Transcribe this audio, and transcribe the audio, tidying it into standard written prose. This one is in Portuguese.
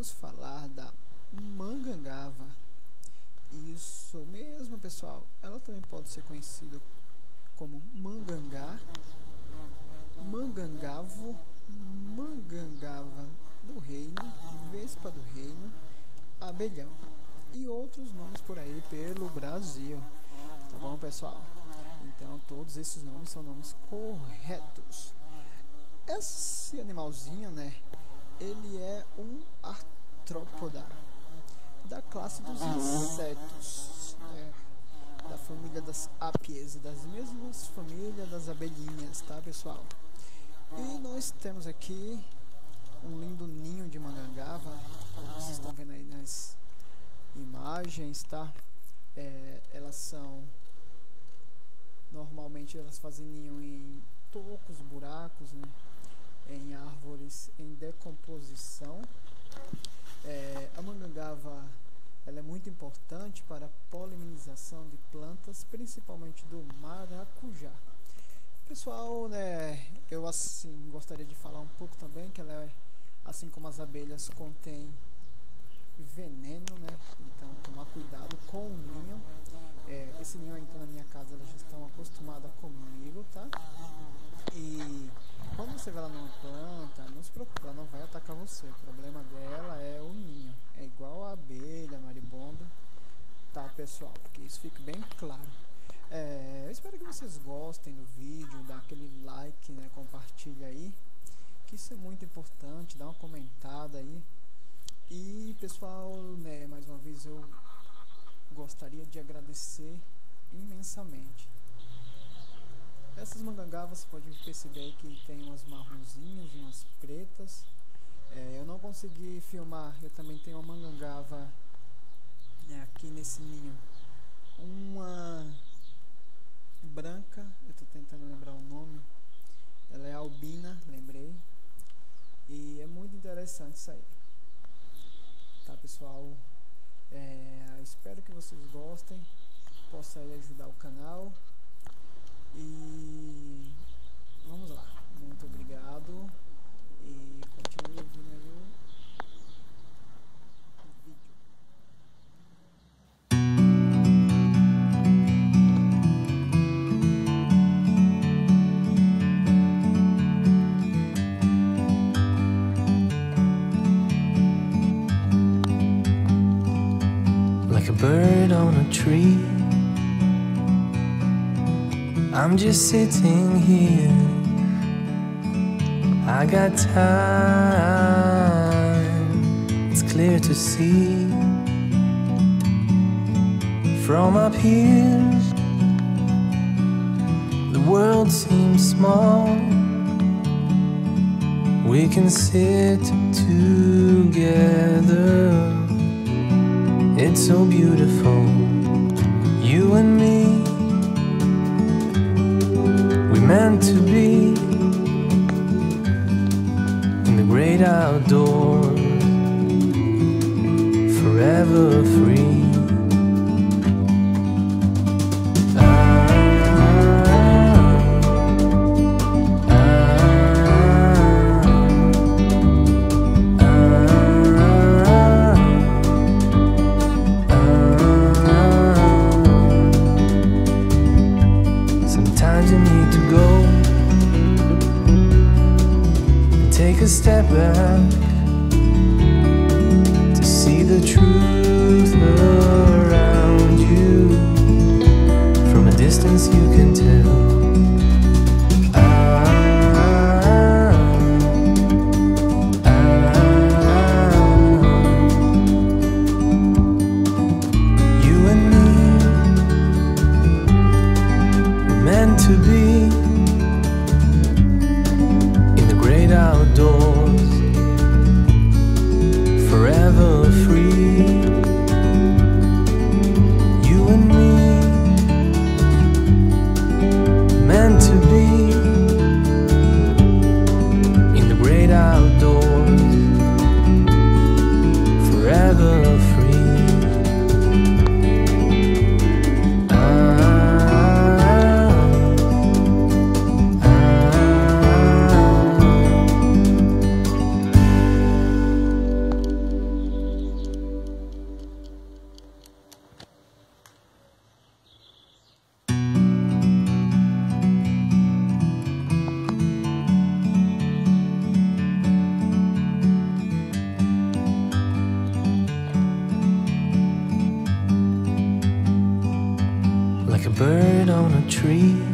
vamos falar da mangangava. Isso mesmo, pessoal. Ela também pode ser conhecida como mangangá, mangangavo, mangangava do reino, vespa do reino, abelhão e outros nomes por aí pelo Brasil. Tá bom, pessoal? Então todos esses nomes são nomes corretos. Esse animalzinho, né, ele é um artrópoda da classe dos insetos, né, da família das ápies, das mesmas famílias das abelhinhas, tá, pessoal? E nós temos aqui um lindo ninho de mangangava, como vocês estão vendo aí nas imagens, tá? Elas são, normalmente elas fazem ninho em tocos, buracos, né? Em árvores em decomposição. A mangangava, ela é muito importante para a polinização de plantas, principalmente do maracujá. Pessoal, né, eu assim gostaria de falar um pouco também que ela, assim como as abelhas, contém veneno, né? Então tomar cuidado com o ninho. Esse ninho aí, então, na minha casa, elas já estão acostumadas comigo, tá? E quando você vê ela numa planta, não se preocupe, ela não vai atacar você. O problema dela é o ninho. É igual a abelha, a maribondo, tá, pessoal? Porque isso fica bem claro. Eu espero que vocês gostem do vídeo, dá aquele like, né? Compartilha aí, que isso é muito importante, dá uma comentada aí. E, pessoal, né, mais uma vez eu gostaria de agradecer imensamente. Essas mangangavas, você pode perceber aí que tem umas marronzinhas e umas pretas. Eu não consegui filmar, eu também tenho uma mangangava, né, aqui nesse ninho. Uma branca, eu tô tentando lembrar o nome. Ela é albina, lembrei. E é muito interessante isso aí. Tá, pessoal? Espero que vocês gostem, possa aí ajudar o canal. E vamos lá, muito obrigado e continue ouvindo aí o vídeo. Like a bird on a tree, I'm just sitting here. I got time, it's clear to see. From up here, the world seems small. We can sit together. It's so beautiful, you and me. Meant to be in the great outdoors, forever free. Sometimes you need to go and take a step back to see the truth bird on a tree.